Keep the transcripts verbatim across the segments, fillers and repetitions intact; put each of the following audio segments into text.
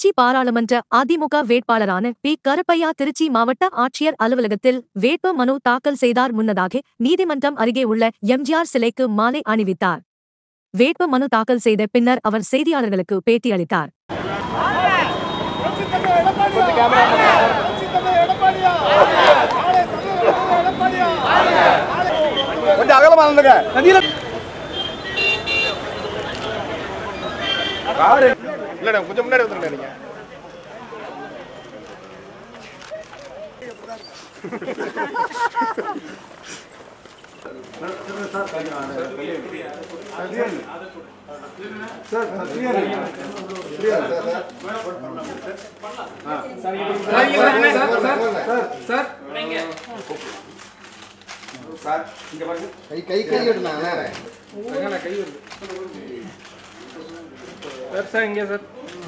திருச்சி பாராளுமன்ற அதிமுக வேட்பாளரான பி கருப்பையா திருச்சி மாவட்ட ஆட்சியர் அலுவலகத்தில் வேட்பு மனு தாக்கல் செய்தார். முன்னதாக நீதிமன்றம் அருகே உள்ள எம்ஜிஆர் சிலைக்கு மாலை அணிவித்தார். வேட்பு மனு தாக்கல் செய்த பின்னர் அவர் செய்தியாளர்களுக்கு பேட்டியளித்தார். கொஞ்சம் முன்னாடி வந்துருங்க நீங்க. கை கை கை எடுனாங்க கை வருது சார். இங்கே சார்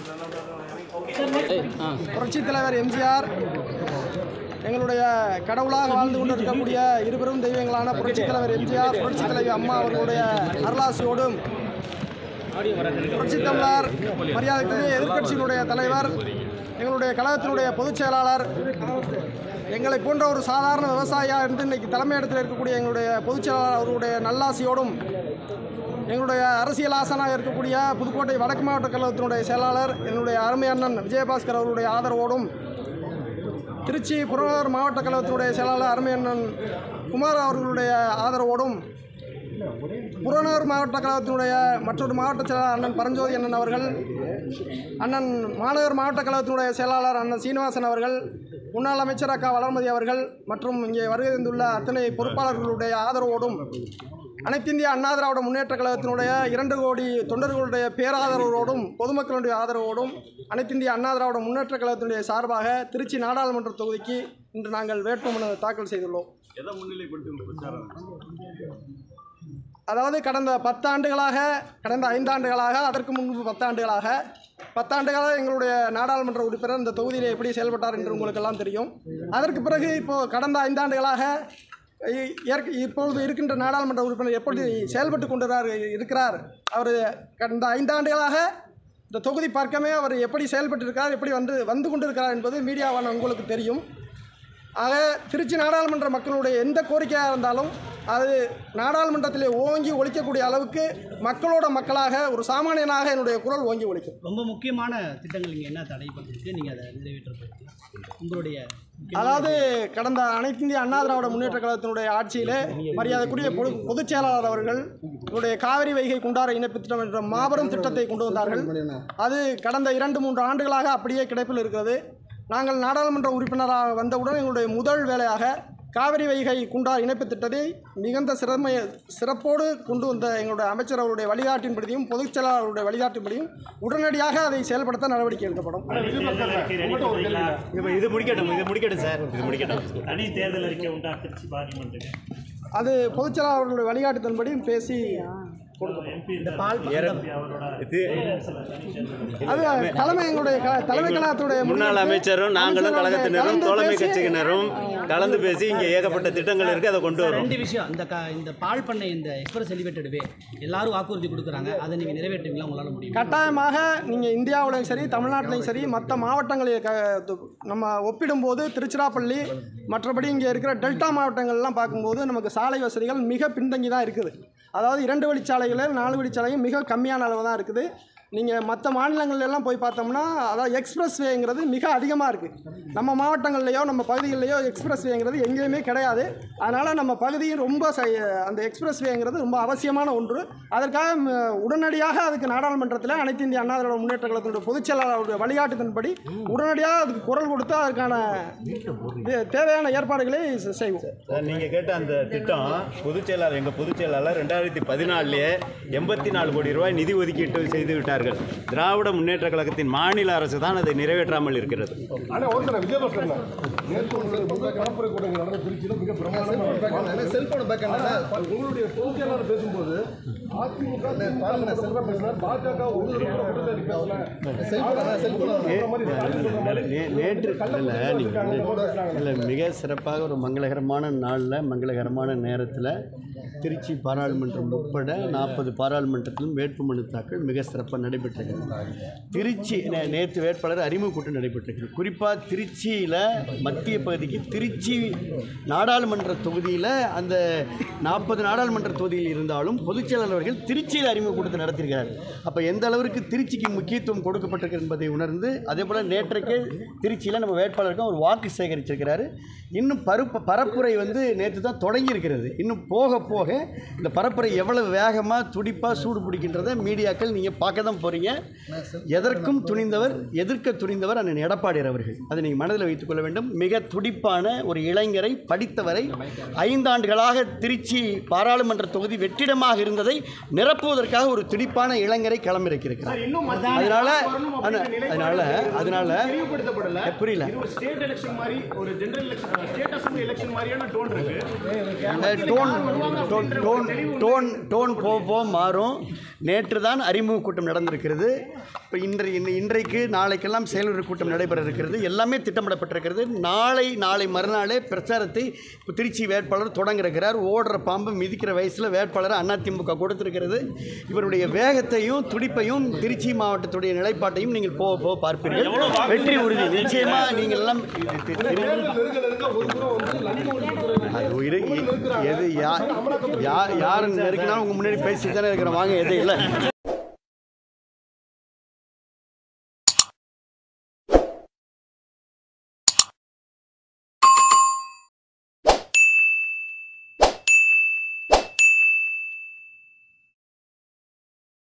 புரட்சித் தலைவர் எம்ஜிஆர் எங்களுடைய கடவுளாக வாழ்ந்து கொண்டு இருக்கக்கூடிய இருபெரும் தெய்வங்களான புரட்சித் தலைவர் எம்ஜிஆர், புரட்சித் தலைவி அம்மா அவர்களுடைய அருளாசியோடும் புரட்சித் தமிழர் மரியாதைக்குரிய எதிர்க்கட்சியினுடைய தலைவர், எங்களுடைய கழகத்தினுடைய பொதுச் செயலாளர், எங்களை போன்ற ஒரு சாதாரண விவசாயியாக இருந்து இன்றைக்கி தலைமையிடத்தில் இருக்கக்கூடிய எங்களுடைய பொதுச் செயலாளர் அவர்களுடைய நல்லாசியோடும், எங்களுடைய அரசியல் ஆசனாக இருக்கக்கூடிய புதுக்கோட்டை வடக்கு மாவட்ட கழகத்தினுடைய செயலாளர் என்னுடைய அருமை அண்ணன் விஜயபாஸ்கர் அவர்களுடைய ஆதரவோடும், திருச்சி புறநகர் மாவட்ட கழகத்தினுடைய செயலாளர் அருமை அண்ணன் குமார் அவர்களுடைய ஆதரவோடும், புறநகர் மாவட்ட கழகத்தினுடைய மற்றொரு மாவட்ட செயலாளர் அண்ணன் பரஞ்சோதி அண்ணன் அவர்கள், அண்ணன் மாநகர் மாவட்ட கழகத்தினுடைய செயலாளர் அண்ணன் சீனிவாசன் அவர்கள், முன்னாள் அமைச்சர் அக்கா வளர்மதி அவர்கள் மற்றும் இங்கே வருகை தந்துள்ள அத்தனை பொறுப்பாளர்களுடைய ஆதரவோடும், அனைத்திந்திய அண்ணா திராவிட முன்னேற்ற கழகத்தினுடைய இரண்டு கோடி தொண்டர்களுடைய பேராதரவோடும் பொதுமக்களுடைய ஆதரவோடும் அனைத்திந்திய அண்ணா திராவிட முன்னேற்ற கழகத்தினுடைய சார்பாக திருச்சி நாடாளுமன்ற தொகுதிக்கு இன்று நாங்கள் வேட்புமனு தாக்கல் செய்துள்ளோம். அதாவது கடந்த பத்தாண்டுகளாக கடந்த ஐந்தாண்டுகளாக அதற்கு முன்பு பத்தாண்டுகளாக பத்தாண்டுகளாக எங்களுடைய நாடாளுமன்ற உறுப்பினர் இந்த தொகுதியில் எப்படி செயல்பட்டார் என்று உங்களுக்கெல்லாம் தெரியும். அதற்கு பிறகு இப்போது கடந்த ஐந்தாண்டுகளாக இப்பொழுது இருக்கின்ற நாடாளுமன்ற உறுப்பினர் எப்படி செயல்பட்டு கொண்டிருக்கிறார் இருக்கிறார் அவர் கடந்த ஐந்தாண்டுகளாக இந்த தொகுதி பார்க்கமே அவர் எப்படி செயல்பட்டு இருக்கிறார், எப்படி வந்து வந்து கொண்டிருக்கிறார் என்பது மீடியாவான உங்களுக்கு தெரியும். ஆக திருச்சி நாடாளுமன்ற மக்களுடைய எந்த கோரிக்கையாக இருந்தாலும் அது நாடாளுமன்றத்திலே ஓங்கி ஒழிக்கக்கூடிய அளவுக்கு மக்களோட மக்களாக ஒரு சாமானியனாக என்னுடைய குரல் ஓங்கி ஒழிக்கும். ரொம்ப முக்கியமான திட்டங்கள் இங்கே என்ன தடைப்பட்டிருக்கு, நீங்கள் அதை நிறைவேற்ற உங்களுடைய அதாவது கடந்த அனைத்து இந்திய அண்ணா திராவிட முன்னேற்ற கழகத்தினுடைய ஆட்சியிலே மரியாதைக்குரிய பொது பொதுச் செயலாளர் அவர்கள் இவருடைய காவிரி வைகை குண்டார இணைப்பு திட்டம் என்ற மாபெரும் திட்டத்தை கொண்டு வந்தார்கள். அது கடந்த இரண்டு மூன்று ஆண்டுகளாக அப்படியே கிடைப்பில் இருக்கிறது. நாங்கள் நாடாளுமன்ற உறுப்பினராக வந்தவுடன் எங்களுடைய முதல் வேலையாக காவிரி வைகை குண்டார் இணைப்பு திட்டத்தை மிகுந்த சிறமை சிறப்போடு கொண்டு வந்த எங்களுடைய அமைச்சர் அவருடைய வழிகாட்டின்படியும் பொதுச் செயலாளருடைய வழிகாட்டின்படியும் உடனடியாக அதை செயல்படுத்த நடவடிக்கை எடுக்கப்படும். இது முடிக்கட்டும் இது முடிக்கட்டும் சார் இது முடிக்கட்டும் தனி தேர்தல் அறிக்கை உண்டா திருச்சி பார்லிமெண்ட்டுக்கு? அது பொதுச் செயலாளர்களுடைய வழிகாட்டுதன்படி பேசி தலைமை எங்களுடைய தலைமை கழகத்துடைய முன்னாள் அமைச்சரும் நாங்களும் கழகத்தினரும் தோழமை கட்சியினரும் கலந்து பேசி இங்கே ஏகப்பட்ட திட்டங்கள் இருக்கு, அதை கொண்டு வரும். ரெண்டு விஷயம், இந்த இந்த பால் பண்ணை இந்த எக்ஸ்பிரஸ் எலிவேட்டட் வே எல்லாரும் வாக்குறுதி கொடுக்குறாங்க, அதை நீங்கள் நிறைவேற்றுவீங்களா? உங்களால் முடியும்? கட்டாயமாக நீங்கள் இந்தியாவிலையும் சரி தமிழ்நாட்டிலையும் சரி மற்ற மாவட்டங்களில் நம்ம ஒப்பிடும்போது திருச்சிராப்பள்ளி மற்றபடி இங்கே இருக்கிற டெல்டா மாவட்டங்கள்லாம் பார்க்கும்போது நமக்கு சாலை வசதிகள் மிக பின்தங்கி தான் இருக்குது. அதாவது இரண்டு வழிச்சாலைகளில் நாலு வழிச்சாலையும் மிக கம்மியான அளவு தான் இருக்குது. நீங்கள் மற்ற மாநிலங்கள்லாம் போய் பார்த்தோம்னா அதாவது எக்ஸ்பிரஸ் வேங்கிறது மிக அதிகமாக இருக்குது. நம்ம மாவட்டங்கள்லையோ நம்ம பகுதிகளிலையோ எக்ஸ்பிரஸ் வேங்கிறது எங்கேயுமே கிடையாது. அதனால் நம்ம பகுதியும் ரொம்ப அந்த எக்ஸ்பிரஸ் வேங்கிறது ரொம்ப அவசியமான ஒன்று. அதற்காக உடனடியாக அதுக்கு நாடாளுமன்றத்தில் அனைத்து இந்திய அண்ணா திராவிட முன்னேற்ற கழகத்தினுடைய பொதுச் செயலாளருடைய வழிகாட்டுதன்படி உடனடியாக அதுக்கு குரல் கொடுத்து அதற்கான தேவையான ஏற்பாடுகளை செய்வோம். நீங்கள் கேட்ட அந்த திட்டம் பொதுச் செயலாளர் எங்கள் பொதுச் செயலாளர் ரெண்டாயிரத்தி பதினாலுலேயே எண்பத்தி நாலு கோடி ரூபாய் நிதி ஒதுக்கீட்டு செய்து விட்டார்கள். திராவிட முன்னேற்ற கழகத்தின் மாநில அரசு தான் அதை நிறைவேற்றாமல் இருக்கிறது. பேசும்போது நேற்று மிக சிறப்பாக ஒரு மங்களகரமான நாளில் மங்களகரமான நேரத்தில் திருச்சி பாராளுமன்றம் உட்பட நாற்பது பாராளுமன்றத்திலும் வேட்புமனு தாக்கல் மிக சிறப்பாக நடைபெற்றிருக்கிறது. திருச்சி நே- நேற்று வேட்பாளர் அறிமுக கூட்டம் நடைபெற்றிருக்கிறது. குறிப்பாக திருச்சியில் மத்திய பகுதிக்கு திருச்சி நாடாளுமன்ற தொகுதியில் அந்த நாற்பது நாடாளுமன்ற தொகுதியில் இருந்தாலும் பொதுச்செயலாளர் அவர்கள் திருச்சியில் அறிமுக கூட்டத்தை நடத்தியிருக்கிறார். அப்போ எந்த அளவிற்கு திருச்சிக்கு முக்கியத்துவம் கொடுக்கப்பட்டிருக்கு என்பதை உணர்ந்து அதே போல் நேற்றைக்கு திருச்சியில் நம்ம வேட்பாளருக்கு ஒரு வாக்கு சேகரிச்சிருக்கிறாரு. இன்னும் பருப்பு பரப்புரை வந்து நேற்று தான் தொடங்கி இருக்கிறது. இன்னும் போக போக இந்த பரப்புரை எவ்வளவு வேகமாக துடிப்பாக சூடு பிடிக்கின்றதை மீடியாக்கள் நீங்கள் பார்க்க தான் போகிறீங்க. எதற்கும் துணிந்தவர், எதிர்க்க துணிந்தவர் அண்ணன் எடப்பாடியார் அவர்கள். அதை நீங்கள் மனதில் வைத்துக்கொள்ள வேண்டும். மிக துடிப்பான ஒரு இளைஞரை, படித்தவரை, ஐந்தாண்டுகளாக திருச்சி பாராளுமன்ற தொகுதி வெற்றிடமாக இருந்ததை நிரப்புவதற்காக ஒரு துடிப்பான இளைஞரை களமிறக்கியிருக்கிறார். அதனால அதனால அதனால புரியல டோன் டோன் டோன் டோன் டோன் போக போக மாறும். நேற்று தான் அறிமுக கூட்டம் நடந்திருக்கிறது. இப்போ இன்றைய இன்றைக்கு நாளைக்கெல்லாம் செயலர் கூட்டம் நடைபெற இருக்கிறது. எல்லாமே திட்டமிடப்பட்டிருக்கிறது. நாளை நாளை மறுநாளே பிரச்சாரத்தை இப்போ திருச்சி வேட்பாளர் தொடங்க இருக்கிறார். ஓடுற பாம்பு மிதிக்கிற வயசில் வேட்பாளர் அதிமுக கொடுத்திருக்கிறது. இவருடைய வேகத்தையும் துடிப்பையும் திருச்சி மாவட்டத்துடைய நிலைப்பாட்டையும் நீங்கள் போக போக பார்ப்பீர்கள். வெற்றி உறுதி நிச்சயமாக. நீங்கள் எல்லாம் அது இரு எது யார் யார் நெருக்கினாலும் உங்கள் முன்னாடி பேசிட்டு தானே இருக்கிறோம். வாங்க எது இல்லை